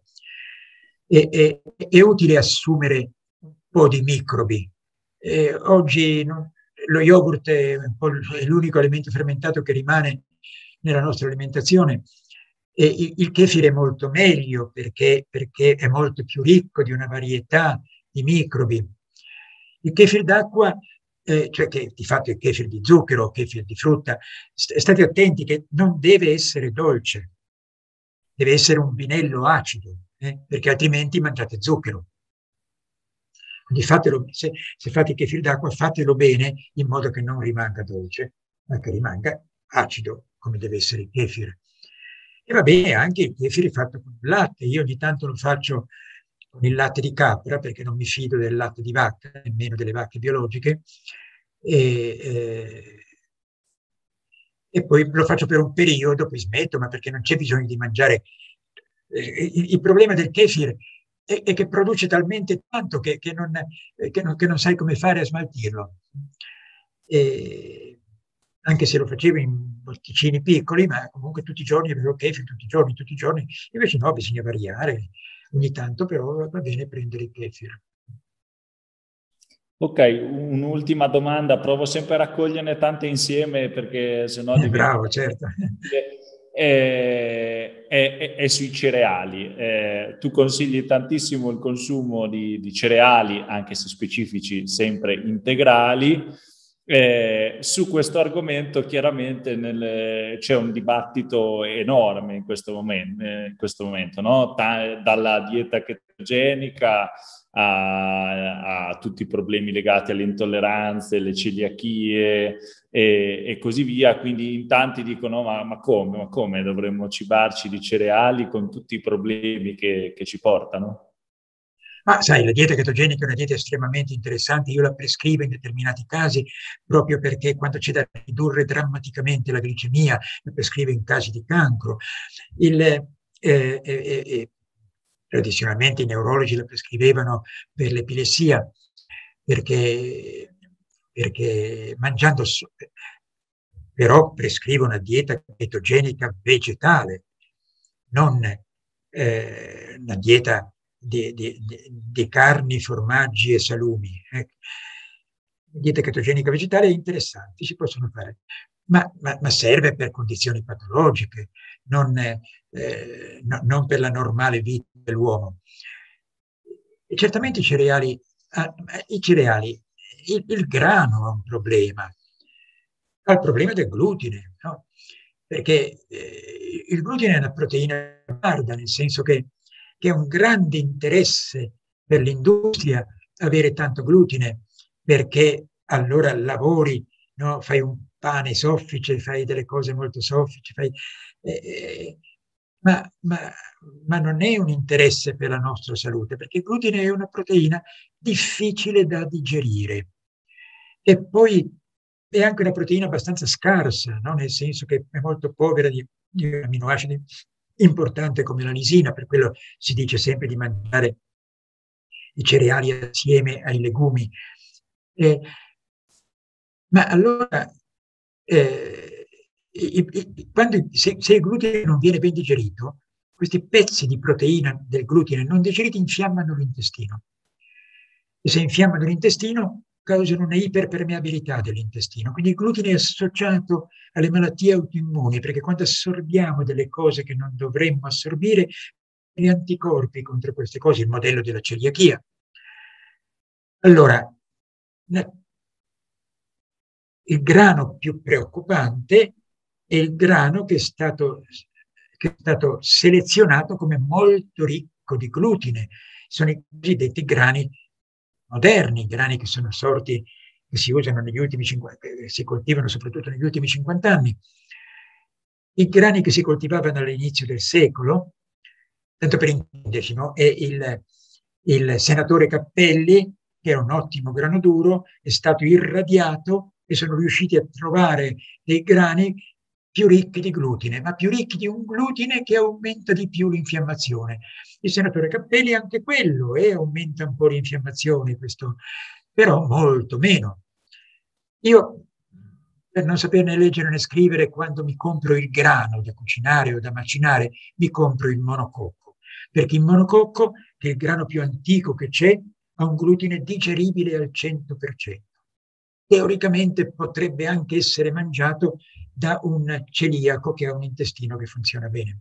Speaker 2: È utile assumere un po' di microbi. Oggi lo yogurt è l'unico alimento fermentato che rimane nella nostra alimentazione. E il kefir è molto meglio perché è molto più ricco di una varietà di microbi. Il kefir d'acqua, cioè che di fatto è kefir di zucchero, kefir di frutta, state attenti che non deve essere dolce, deve essere un vinello acido, perché altrimenti mangiate zucchero. Quindi se fate il kefir d'acqua, fatelo bene in modo che non rimanga dolce, ma che rimanga acido, come deve essere il kefir. E va bene anche il kefir fatto con il latte. Io ogni tanto lo faccio con il latte di capra, perché non mi fido del latte di vacca, nemmeno delle vacche biologiche, e poi lo faccio per un periodo, poi smetto, ma perché non c'è bisogno di mangiare. Il problema del kefir è che produce talmente tanto che non sai come fare a smaltirlo. Anche se lo facevo in bollicini piccoli, ma comunque tutti i giorni avevo kefir, tutti i giorni. Invece no, bisogna variare ogni tanto, però va bene prendere il kefir.
Speaker 1: Ok, un'ultima domanda, provo sempre a raccoglierne tante insieme perché sennò diventa
Speaker 2: Bravo, certo.
Speaker 1: difficile. È sui cereali. Tu consigli tantissimo il consumo di cereali, anche se specifici, sempre integrali. Su questo argomento chiaramente c'è un dibattito enorme in questo momento, no? Dalla dieta chetogenica a tutti i problemi legati alle intolleranze, le celiachie e così via. Quindi in tanti dicono: ma come? Ma come dovremmo cibarci di cereali con tutti i problemi che ci portano?
Speaker 2: Ma sai, la dieta chetogenica è una dieta estremamente interessante, io la prescrivo in determinati casi proprio perché quando c'è da ridurre drammaticamente la glicemia, la prescrivo in casi di cancro. Il, tradizionalmente i neurologi la prescrivevano per l'epilessia, perché mangiando, però prescrivo una dieta chetogenica vegetale, non una dieta di carni, formaggi e salumi. Dieta chetogenica vegetale è interessante, si possono fare, ma serve per condizioni patologiche, non per la normale vita dell'uomo. E certamente i cereali, il grano ha un problema, ha il problema del glutine, no? Perché il glutine è una proteina guarda, nel senso che è un grande interesse per l'industria avere tanto glutine, perché allora lavori, no? Fai un pane soffice, fai delle cose molto soffici, eh, ma, ma, ma non è un interesse per la nostra salute, perché il glutine è una proteina difficile da digerire e poi è anche una proteina abbastanza scarsa, no? Nel senso che è molto povera di un amminoacidi importante come la lisina, per quello si dice sempre di mangiare i cereali assieme ai legumi. Eh, ma allora, se il glutine non viene ben digerito, questi pezzi di proteina del glutine non digeriti infiammano l'intestino. E se infiammano l'intestino, causano una iperpermeabilità dell'intestino. Quindi il glutine è associato alle malattie autoimmuni, perché quando assorbiamo delle cose che non dovremmo assorbire, gli anticorpi contro queste cose, il modello della celiachia. Allora, il grano più preoccupante è il grano che è stato selezionato come molto ricco di glutine. Sono i cosiddetti grani moderni, grani che sono sorti, che si usano negli ultimi 50, si coltivano soprattutto negli ultimi 50 anni. I grani che si coltivavano all'inizio del secolo, tanto per intenderci, no? È il senatore Cappelli, che era un ottimo grano duro, è stato irradiato e sono riusciti a trovare dei grani più ricchi di glutine, ma più ricchi di un glutine che aumenta di più l'infiammazione. Il senatore Cappelli anche quello aumenta un po' l'infiammazione, questo, però molto meno. Io, per non saperne leggere né scrivere, quando mi compro il grano da cucinare o da macinare, mi compro il monococco, perché il monococco, che è il grano più antico che c'è, ha un glutine digeribile al 100%. Teoricamente potrebbe anche essere mangiato da un celiaco che ha un intestino che funziona bene.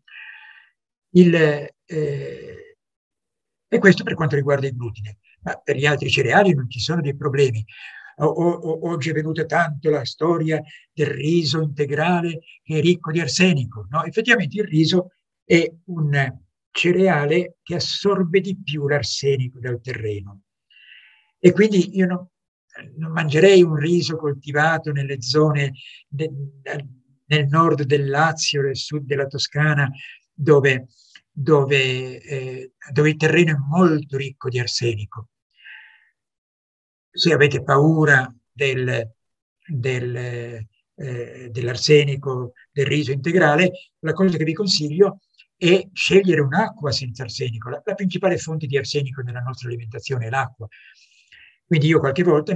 Speaker 2: E questo per quanto riguarda il glutine, ma per gli altri cereali non ci sono dei problemi. Oggi è venuta tanto la storia del riso integrale che è ricco di arsenico. No? Effettivamente il riso è un cereale che assorbe di più l'arsenico dal terreno. E quindi io non mangerei un riso coltivato nelle zone nel nord del Lazio, nel sud della Toscana, dove il terreno è molto ricco di arsenico. Se avete paura dell'arsenico, del riso integrale, la cosa che vi consiglio è scegliere un'acqua senza arsenico. La principale fonte di arsenico nella nostra alimentazione è l'acqua. Quindi io qualche volta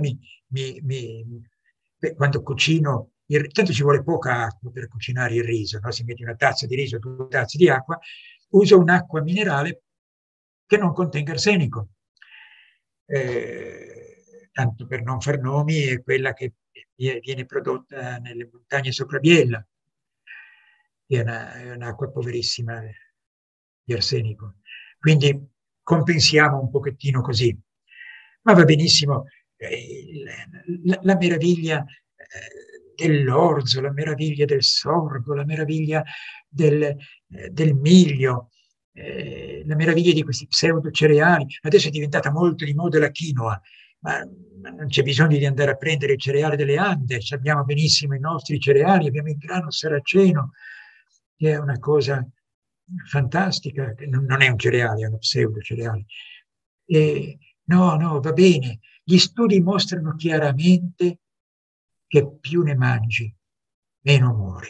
Speaker 2: quando cucino, tanto ci vuole poca acqua per cucinare il riso, no? Si mette una tazza di riso, 2 tazze di acqua, uso un'acqua minerale che non contenga arsenico. tanto per non far nomi, è quella che viene prodotta nelle montagne sopra Biella, che è un'acqua poverissima di arsenico. Quindi compensiamo un pochettino così. Ma va benissimo, la meraviglia dell'orzo, la meraviglia del sorgo, la meraviglia del miglio, la meraviglia di questi pseudo cereali. Adesso è diventata molto di moda la quinoa, ma non c'è bisogno di andare a prendere il cereale delle Ande, abbiamo benissimo i nostri cereali, abbiamo il grano saraceno, che è una cosa fantastica, non è un cereale, è uno pseudo cereale. E, no, no, va bene. Gli studi mostrano chiaramente che più ne mangi, meno muori.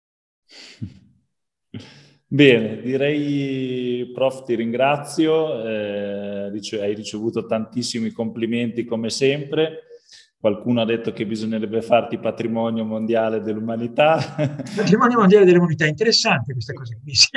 Speaker 1: Bene, direi, prof, ti ringrazio, hai ricevuto tantissimi complimenti come sempre. Qualcuno ha detto che bisognerebbe farti patrimonio mondiale dell'umanità.
Speaker 2: Patrimonio mondiale dell'umanità, interessante questa cosa qui, sì.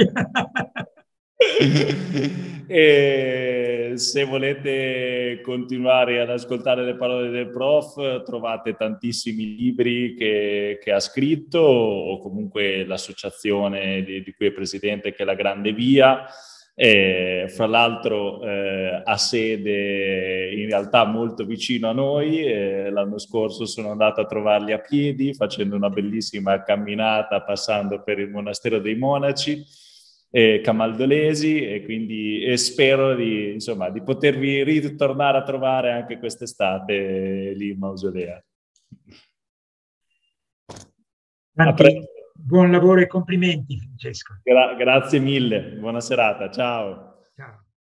Speaker 1: E se volete continuare ad ascoltare le parole del prof, trovate tantissimi libri che ha scritto, o comunque l'associazione di cui è presidente, che è La Grande Via. Fra l'altro ha sede in realtà molto vicino a noi. L'anno scorso sono andato a trovarli a piedi facendo una bellissima camminata passando per il monastero dei Monaci camaldolesi, e quindi spero insomma, di potervi ritornare a trovare anche quest'estate lì in Mausolea.
Speaker 2: Buon lavoro e complimenti, Francesco.
Speaker 1: Grazie mille, buona serata, ciao.